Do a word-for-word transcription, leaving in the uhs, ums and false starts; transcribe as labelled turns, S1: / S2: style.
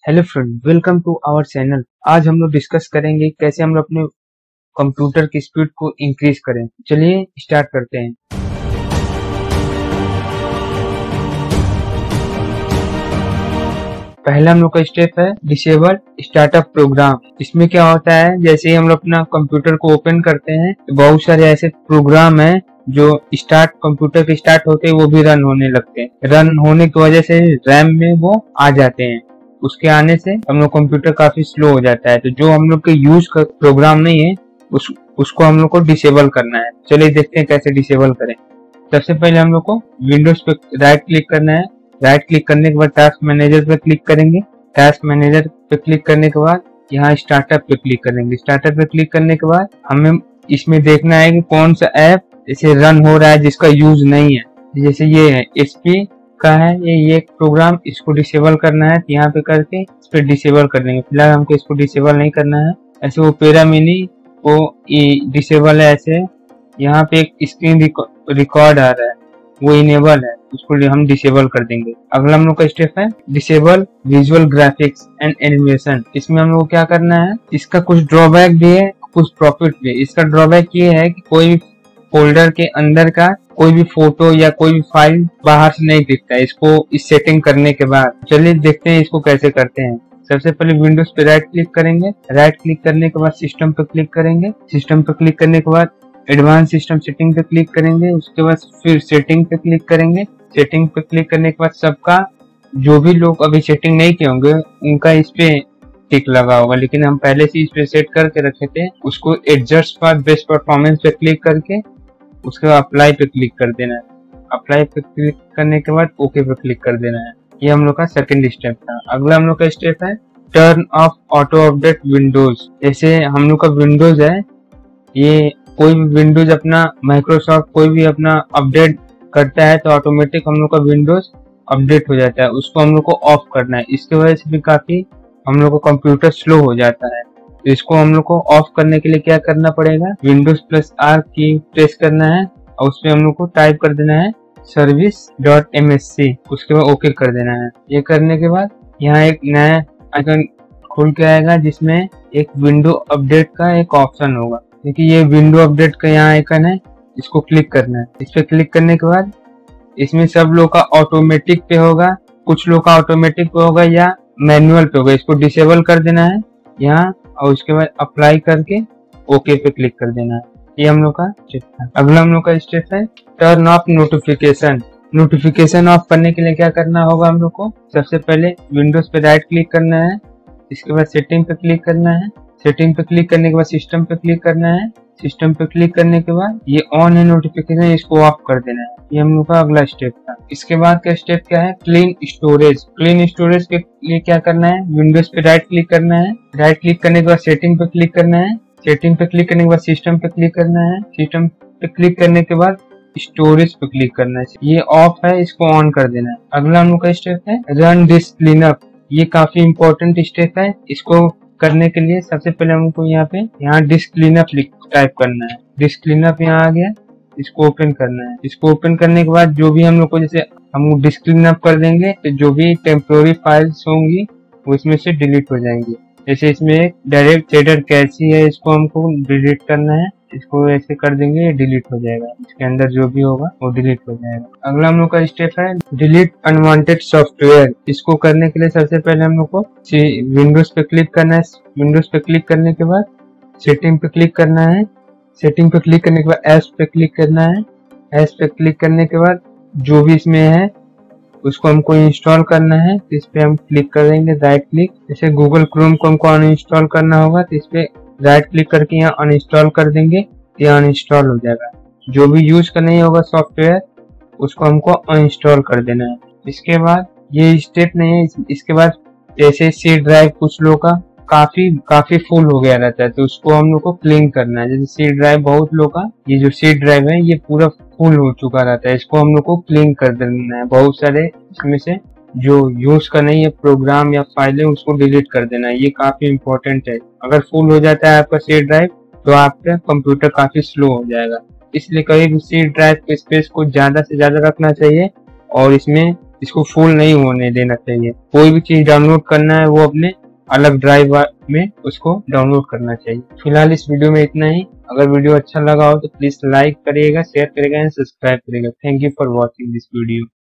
S1: Hello friend, welcome to our channel. आज हम लोग डिस्कस करेंगे कैसे हम लोग अपने कंप्यूटर की स्पीड को इंक्रीज करें। चलिए स्टार्ट करते हैं। पहला हम लोग का स्टेप है डिसेबल स्टार्टअप प्रोग्राम। इसमें क्या होता है, जैसे ही हम लोग अपना कंप्यूटर को ओपन करते हैं तो बहुत सारे ऐसे प्रोग्राम हैं जो स्टार्ट कंप्यूटर के स्टार्ट होते हैं वो भी रन होने लगते हैं। रन होने की वजह से रैम में वो आ जाते हैं। उसके आने से हम लोग कंप्यूटर काफी स्लो हो जाता है। तो जो हम लोग के यूज का प्रोग्राम नहीं है उस उसको हम लोग को डिसेबल करना है। चलिए देखते हैं कैसे डिसेबल करें। सबसे पहले हम लोग को विंडोज पे राइट क्लिक करना है। राइट क्लिक करने के बाद टास्क मैनेजर पे क्लिक करेंगे। टास्क मैनेजर पे क्लिक करने के बाद यहाँ स्टार्टअप पे क्लिक करेंगे। स्टार्टअप पे क्लिक करने के बाद हमें इसमें देखना है कि कौन सा ऐप जैसे रन हो रहा है जिसका यूज नहीं है। जैसे ये है एचपी का है, ये ये प्रोग्राम, इसको डिसेबल करना है। यहाँ पे करके इस पे डिसेबल कर देंगे। फिलहाल हमको इसको डिसेबल नहीं करना है। ऐसे वो पेरा मिनी वो डिसेबल है। ऐसे यहाँ पे एक स्क्रीन रिकॉर्ड आ रहा है वो इनेबल है, उसको हम डिसेबल कर देंगे। अगला हम लोग का स्टेप है disable visual graphics and animation. इसमें हम लोग को क्या करना है, इसका कुछ ड्रॉबैक भी है कुछ प्रॉफिट भी है। इसका ड्रॉबैक ये है कि कोई भी फोल्डर के अंदर का कोई भी फोटो या कोई भी फाइल बाहर से नहीं दिखता है इसको इस सेटिंग करने के बाद। चलिए देखते हैं इसको कैसे करते हैं। सबसे पहले विंडोज पे राइट क्लिक करेंगे। राइट क्लिक करने के बाद सिस्टम पे क्लिक करेंगे। सिस्टम पे क्लिक करने के बाद एडवांस सिस्टम सेटिंग पे क्लिक करेंगे। उसके बाद फिर सेटिंग पे क्लिक करेंगे। सेटिंग पे क्लिक करने के बाद सबका जो भी लोग अभी सेटिंग नहीं किए होंगे उनका इस पे टिक लगा होगा, लेकिन हम पहले से इस पे सेट करके रखे थे। उसको एडजस्ट फॉर बेस्ट परफॉर्मेंस पे क्लिक करके उसके बाद अप्लाई पे क्लिक कर देना है। अप्लाई पे क्लिक करने के बाद ओके पे क्लिक कर देना है। ये हम लोग का सेकंड स्टेप था। अगला हम लोग का स्टेप है turn off auto update Windows. जैसे हम लोग का विंडोज है, ये कोई भी विंडोज अपना माइक्रोसॉफ्ट कोई भी अपना अपडेट करता है तो ऑटोमेटिक हम लोग का विंडोज अपडेट हो जाता है। उसको हम लोग को ऑफ करना है। इसके वजह से भी काफी हम लोग का कंप्यूटर स्लो हो जाता है। तो इसको हम लोग को ऑफ करने के लिए क्या करना पड़ेगा, विंडोज प्लस आर की प्रेस करना है और उसमें हम लोग को टाइप कर देना है service dot M S C. उसके बाद ओके कर देना है। ये करने के बाद यहाँ एक नया आइकन खुल के आएगा जिसमें एक विंडो अपडेट का एक ऑप्शन होगा। देखिए ये विंडो अपडेट का यहाँ आइकन है, इसको क्लिक करना है। इस पे क्लिक करने के बाद इसमें सब लोग का ऑटोमेटिक पे होगा, कुछ लोग का ऑटोमेटिक पे होगा या मैनुअल पे होगा। इसको डिसेबल कर देना है यहाँ और उसके बाद अप्लाई करके ओके पे क्लिक कर देना है। ये हम लोग का स्टेप है। अगला हम लोग का स्टेप है turn off notification. Notification off करने के लिए क्या करना होगा हम लोग को, सबसे पहले विंडोज पे राइट क्लिक करना है। इसके बाद सेटिंग पे क्लिक करना है। सेटिंग पे क्लिक करने के बाद सिस्टम पे क्लिक करना है। सिस्टम पे क्लिक करने के बाद ये ऑन है नोटिफिकेशन, इसको ऑफ कर देना है। ये हम लोग का अगला स्टेप था। इसके बाद का स्टेप क्या है, क्लीन स्टोरेज। क्लीन स्टोरेज के लिए क्या करना है, विंडोज पे राइट क्लिक करना है। राइट क्लिक करने के बाद सेटिंग पे क्लिक करना है। सेटिंग पे क्लिक करने के बाद सिस्टम पे क्लिक करना है। सिस्टम पे क्लिक करने के बाद स्टोरेज पे क्लिक करना है। ये ऑफ है, इसको ऑन कर देना है। अगला हम लोग का स्टेप है रन डिस्क क्लीनअप। ये काफी इंपॉर्टेंट स्टेप है। इसको करने के लिए सबसे पहले हमको यहाँ पे यहाँ डिस्क क्लीनअप टाइप करना है। डिस्क क्लीनअप यहाँ आ गया, इसको ओपन करना है। इसको ओपन करने के बाद जो भी हम लोग को जैसे हम डिस्क क्लीनअप कर देंगे तो जो भी टेम्पोररी फाइल्स होंगी वो इसमें से डिलीट हो जाएंगी। जैसे इसमें एक डायरेक्ट शेडर कैची है, इसको हमको डिलीट करना है। इसको ऐसे कर देंगे, ये डिलीट हो जाएगा। इसके अंदर जो भी होगा वो डिलीट हो जाएगा। अगला हम लोग का स्टेप है डिलीट अनवांटेड सॉफ्टवेयर। इसको करने के लिए सबसे पहले हम लोग को विंडोज पे क्लिक करना है। विंडोज पे क्लिक करने के बाद सेटिंग पे क्लिक करना है। सेटिंग पे क्लिक करने के बाद एप्स पे क्लिक करना है। एप्स पे क्लिक करने के बाद जो भी इसमें है उसको हमको इंस्टॉल करना है। तो इस पे हम क्लिक करेंगे राइट क्लिक। जैसे गूगल क्रोम को हमको अनइंस्टॉल करना होगा तो इस पे राइट क्लिक करके यहाँ अनइंस्टॉल कर देंगे, तो यहाँ अनइंस्टॉल हो जाएगा। जो भी यूज का नहीं होगा सॉफ्टवेयर उसको हमको अनइंस्टॉल कर देना है। इसके बाद ये स्टेप नहीं है, इसके बाद जैसे सी ड्राइव कुछ लोग का काफी काफी फुल हो गया रहता है तो उसको हम लोग को क्लीन करना है। जैसे सी ड्राइव बहुत लोग का ये जो सी ड्राइव है ये पूरा फुल हो चुका रहता है, इसको हम लोग को क्लीन कर देना है। बहुत सारे इसमें से जो यूज का नहीं है प्रोग्राम या फाइलें उसको डिलीट कर देना है। ये काफी इंपॉर्टेंट है। अगर फुल हो जाता है आपका सी ड्राइव तो आपका कंप्यूटर काफी स्लो हो जाएगा। इसलिए कभी भी सी ड्राइव के स्पेस को ज्यादा से ज्यादा रखना चाहिए और इसमें इसको फुल नहीं होने देना चाहिए। कोई भी चीज डाउनलोड करना है वो अपने अलग ड्राइव में उसको डाउनलोड करना चाहिए। फिलहाल इस वीडियो में इतना ही। अगर वीडियो अच्छा लगा हो तो प्लीज लाइक करिएगा, शेयर करिएगा एंड सब्सक्राइब करिएगा। Thank you for watching this video.